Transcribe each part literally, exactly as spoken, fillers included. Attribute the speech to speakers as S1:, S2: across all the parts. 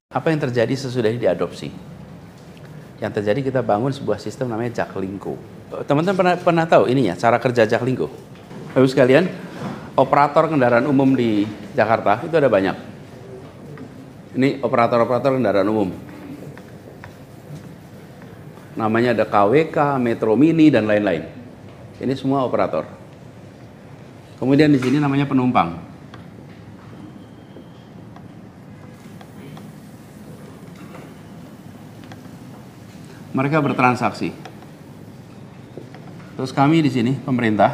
S1: Apa yang terjadi sesudah ini diadopsi? Yang terjadi kita bangun sebuah sistem namanya Jaklingko. Teman-teman pernah, pernah tahu ininya, cara kerja Jaklingko? Bapak sekalian, operator kendaraan umum di Jakarta itu ada banyak. Ini operator-operator kendaraan umum. Namanya ada K W K, Metro Mini, dan lain-lain. Ini semua operator. Kemudian di sini namanya penumpang. Mereka bertransaksi. Terus kami di sini, pemerintah,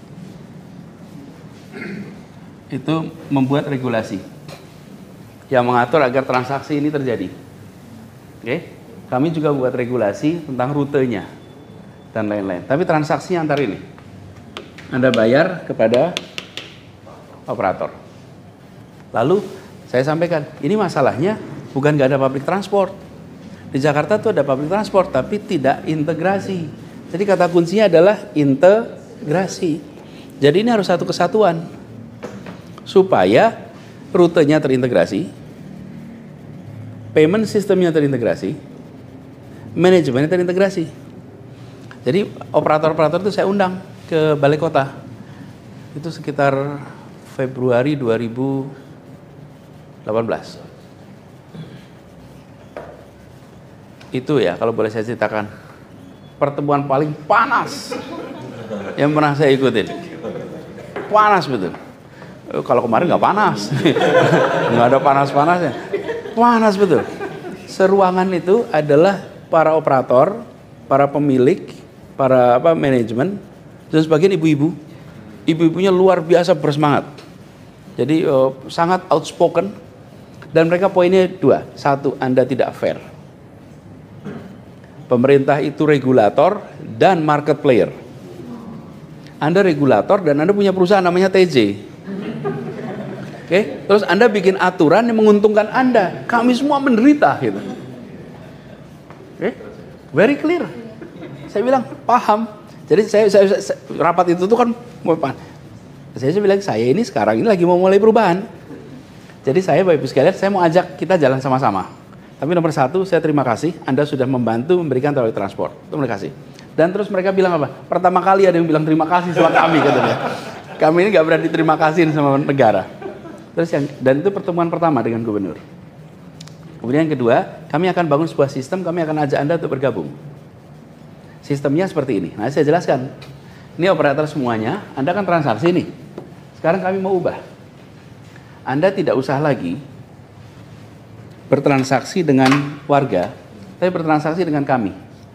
S1: itu membuat regulasi yang mengatur agar transaksi ini terjadi. Oke? Kami juga buat regulasi tentang rutenya dan lain-lain. Tapi transaksinya antar ini. Anda bayar kepada operator. Lalu saya sampaikan, ini masalahnya bukan nggak ada public transport. Di Jakarta tuh ada public transport tapi tidak integrasi. Jadi kata kuncinya adalah integrasi. Jadi ini harus satu kesatuan supaya rutenya terintegrasi, payment sistemnya terintegrasi, manajemennya terintegrasi. Jadi operator-operator itu saya undang ke Balai Kota. Itu sekitar Februari dua ribu delapan belas. Itu ya, kalau boleh saya ceritakan, pertemuan paling panas yang pernah saya ikutin. Panas betul. Kalau kemarin nggak panas, nggak ada panas-panasnya. Panas betul. Seruangan itu adalah para operator, para pemilik, para apa manajemen, dan sebagian ibu-ibu. Ibu-ibunya luar biasa bersemangat. Jadi uh, sangat outspoken. Dan mereka poinnya dua. Satu, Anda tidak fair. Pemerintah itu regulator dan market player. Anda regulator dan Anda punya perusahaan namanya T J. Oke, okay? Terus Anda bikin aturan yang menguntungkan Anda. Kami semua menderita gitu. Oke, okay? Very clear. Saya bilang paham. Jadi saya, saya, saya rapat itu tuh kan, saya, saya bilang saya ini sekarang ini lagi mau mulai perubahan. Jadi saya Bapak Ibu sekalian, saya mau ajak kita jalan sama-sama. Tapi nomor satu, saya terima kasih Anda sudah membantu memberikan public transport. Terima kasih. Dan terus mereka bilang apa? Pertama kali ada yang bilang terima kasih sama kami katanya. Kami ini nggak berani terima kasih sama negara. Terus yang dan itu pertemuan pertama dengan gubernur. Kemudian yang kedua, kami akan bangun sebuah sistem, kami akan ajak Anda untuk bergabung. Sistemnya seperti ini. Nah, saya jelaskan. Ini operator semuanya, Anda kan transaksi nih. Sekarang kami mau ubah. Anda tidak usah lagi bertransaksi dengan warga, tapi bertransaksi dengan kami.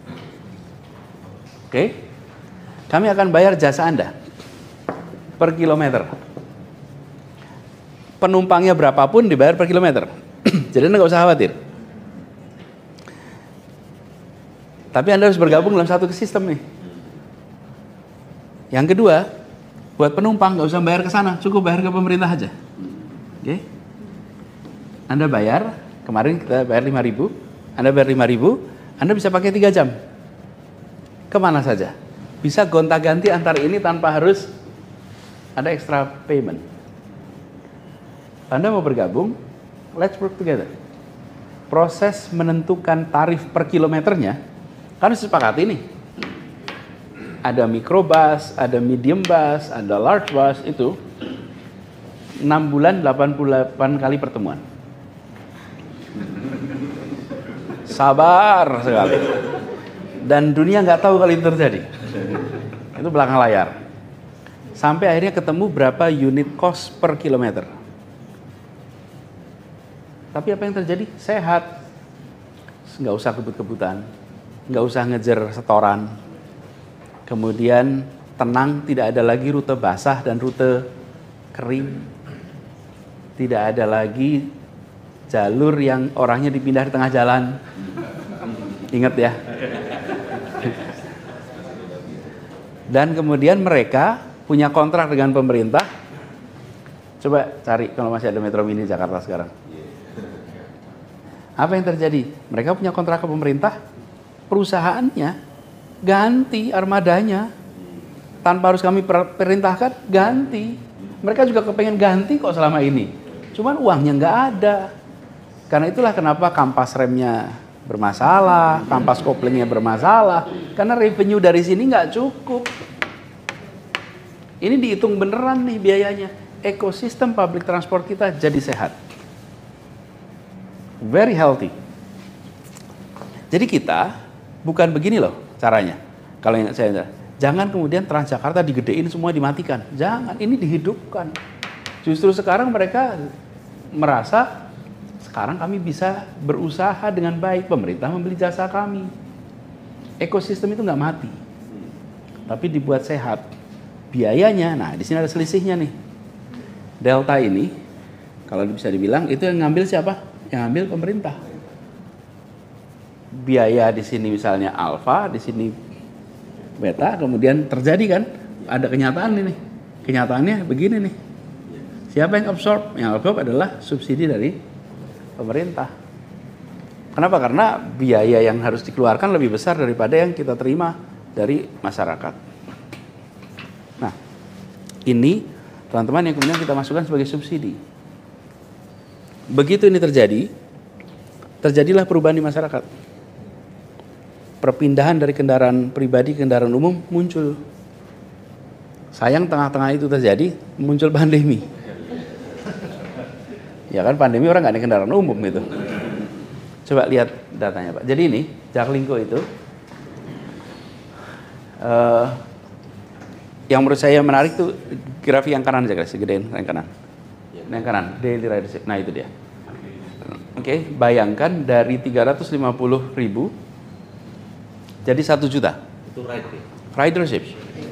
S1: Oke? Kami akan bayar jasa Anda per kilometer. Penumpangnya berapapun dibayar per kilometer. Jadi Anda nggak usah khawatir. Tapi Anda harus bergabung dalam satu sistem nih. Yang kedua, buat penumpang nggak usah bayar ke sana, cukup bayar ke pemerintah aja. Oke? Anda bayar. Kemarin kita bayar lima ribu, Anda bayar lima ribu, Anda bisa pakai tiga jam. Kemana saja. Bisa gonta-ganti antar ini tanpa harus ada extra payment. Anda mau bergabung, let's work together. Proses menentukan tarif per kilometernya, kan disepakati nih. Ada microbus, ada medium bus, ada large bus, itu enam bulan delapan puluh delapan kali pertemuan. Sabar sekali. Dan dunia nggak tahu kalau itu terjadi. Itu belakang layar. Sampai akhirnya ketemu berapa unit cost per kilometer. Tapi apa yang terjadi? Sehat. Nggak usah kebut-kebutan. Nggak usah ngejar setoran. Kemudian tenang, tidak ada lagi rute basah dan rute kering. Tidak ada lagi jalur yang orangnya dipindah di tengah jalan. Ingat ya. Dan kemudian mereka punya kontrak dengan pemerintah. Coba cari kalau masih ada Metro Mini Jakarta sekarang. Apa yang terjadi? Mereka punya kontrak ke pemerintah. Perusahaannya ganti armadanya. Tanpa harus kami perintahkan, ganti. Mereka juga kepengen ganti kok selama ini. Cuman uangnya nggak ada. Karena itulah kenapa kampas remnya bermasalah, kampas koplingnya bermasalah. Karena revenue dari sini nggak cukup. Ini dihitung beneran nih biayanya. Ekosistem public transport kita jadi sehat. Very healthy. Jadi kita bukan begini loh caranya. Kalau yang saya jangan kemudian Transjakarta digedein semua dimatikan. Jangan, ini dihidupkan. Justru sekarang mereka merasa sekarang kami bisa berusaha dengan baik, pemerintah membeli jasa kami. Ekosistem itu nggak mati, tapi dibuat sehat. Biayanya, nah di sini ada selisihnya nih. Delta ini, kalau bisa dibilang itu yang ngambil siapa? Yang ngambil pemerintah. Biaya di sini misalnya alfa, di sini beta, kemudian terjadi kan? Ada kenyataan ini. Kenyataannya begini nih. Siapa yang absorb? Yang absorb adalah subsidi dari pemerintah. Kenapa? Karena biaya yang harus dikeluarkan lebih besar daripada yang kita terima dari masyarakat. Nah, ini teman-teman yang kemudian kita masukkan sebagai subsidi. Begitu ini terjadi, terjadilah perubahan di masyarakat. Perpindahan dari kendaraan pribadi ke kendaraan umum muncul. Sayang tengah-tengah itu terjadi, muncul pandemi. Ya kan, pandemi orang nggak naik kendaraan umum gitu. Coba lihat datanya Pak. Jadi ini Jaklingko itu uh, yang menurut saya menarik tuh grafik yang kanan aja guys, gedein yang kanan. Yang kanan, daily ridership. Nah itu dia. Oke, okay, bayangkan dari tiga ratus lima puluh ribu jadi satu juta.
S2: Itu
S1: ridership.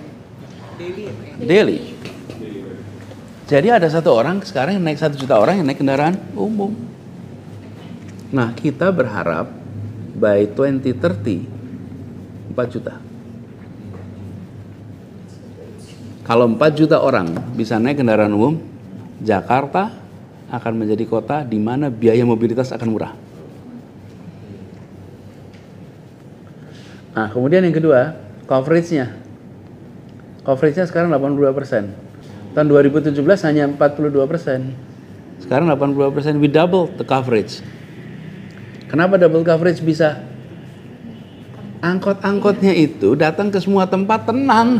S1: Daily. Jadi ada satu orang sekarang yang naik satu juta orang yang naik kendaraan umum. Nah kita berharap by dua ribu tiga puluh empat juta. Kalau empat juta orang bisa naik kendaraan umum, Jakarta akan menjadi kota di mana biaya mobilitas akan murah. Nah kemudian yang kedua, coverage-nya. Coverage-nya sekarang delapan puluh dua persen. Tahun dua ribu tujuh belas hanya empat puluh dua persen. Sekarang delapan puluh dua persen, we double the coverage. Kenapa double coverage bisa? Angkot-angkotnya itu datang ke semua tempat tenang.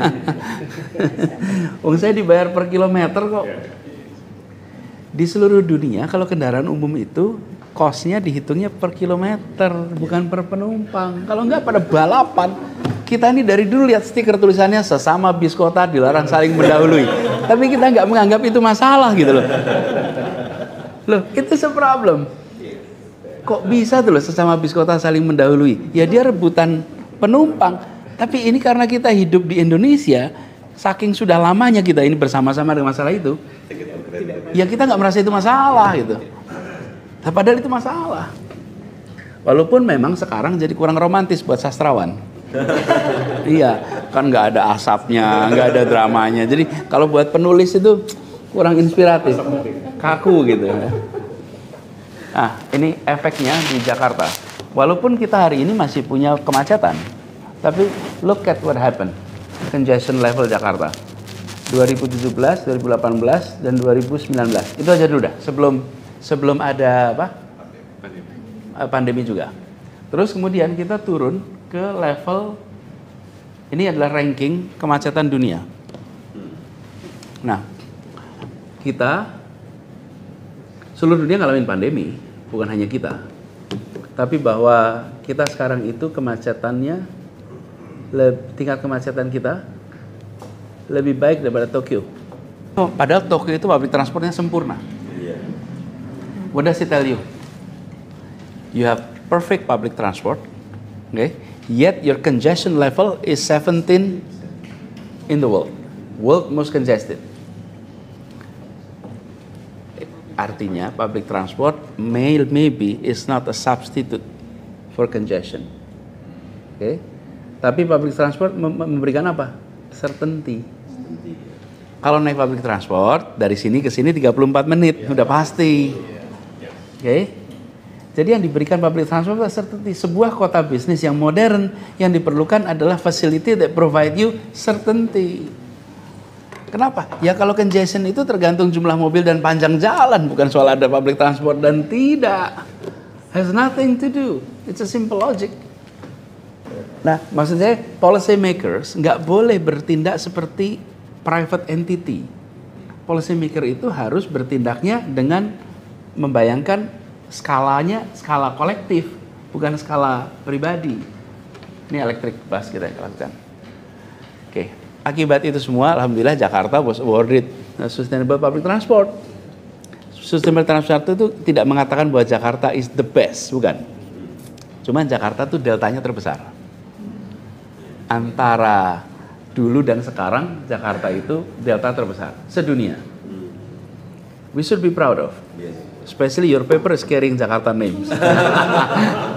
S1: Wong saya dibayar per kilometer kok. Di seluruh dunia kalau kendaraan umum itu cost-nya dihitungnya per kilometer, bukan per penumpang. Kalau enggak pada balapan. Kita ini dari dulu lihat stiker tulisannya sesama bis kota dilarang saling mendahului. Tapi kita nggak menganggap itu masalah gitu loh. Loh, itu se-problem. Kok bisa tuh loh sesama bis kota saling mendahului? Ya dia rebutan penumpang. Tapi ini karena kita hidup di Indonesia, saking sudah lamanya kita ini bersama-sama dengan masalah itu, ya kita nggak merasa itu masalah gitu. Nah, padahal itu masalah. Walaupun memang sekarang jadi kurang romantis buat sastrawan. Iya, kan nggak ada asapnya, nggak ada dramanya. Jadi kalau buat penulis itu kurang inspiratif, kaku gitu. Nah, ini efeknya di Jakarta. Walaupun kita hari ini masih punya kemacetan, tapi look at what happened. Congestion level Jakarta dua ribu tujuh belas, dua ribu delapan belas, dan dua ribu sembilan belas. Itu aja dulu dah, sebelum sebelum ada apa? Pandemi. Pandemi juga. Terus kemudian kita turun ke level, ini adalah ranking kemacetan dunia. Nah, kita seluruh dunia ngalamin pandemi, bukan hanya kita. Tapi bahwa kita sekarang itu kemacetannya, tingkat kemacetan kita lebih baik daripada Tokyo. Padahal Tokyo itu public transportnya sempurna. What does it tell you? You have perfect public transport, okay? Yet your congestion level is seventeen in the world, world most congested. Artinya public transport may maybe is not a substitute for congestion, okay? Tapi public transport memberikan apa? Certainty. Kalau naik public transport dari sini ke sini tiga puluh empat menit, udah pasti, oke? Okay? Jadi yang diberikan public transport certainty. Sebuah kota bisnis yang modern yang diperlukan adalah facility that provide you certainty. Kenapa? Ya kalau congestion itu tergantung jumlah mobil dan panjang jalan, bukan soal ada public transport dan tidak. Has nothing to do. It's a simple logic. Nah, maksud saya policy makers nggak boleh bertindak seperti private entity. Policy maker itu harus bertindaknya dengan membayangkan skalanya skala kolektif, bukan skala pribadi. Ini electric bus kita lakukan. Oke. Akibat itu semua, alhamdulillah Jakarta was awarded Sustainable Public Transport. Sustainable Transport itu tidak mengatakan bahwa Jakarta is the best, bukan. Cuman Jakarta tuh deltanya terbesar. Antara dulu dan sekarang, Jakarta itu delta terbesar sedunia. We should be proud of. Especially your paper is carrying Jakarta names.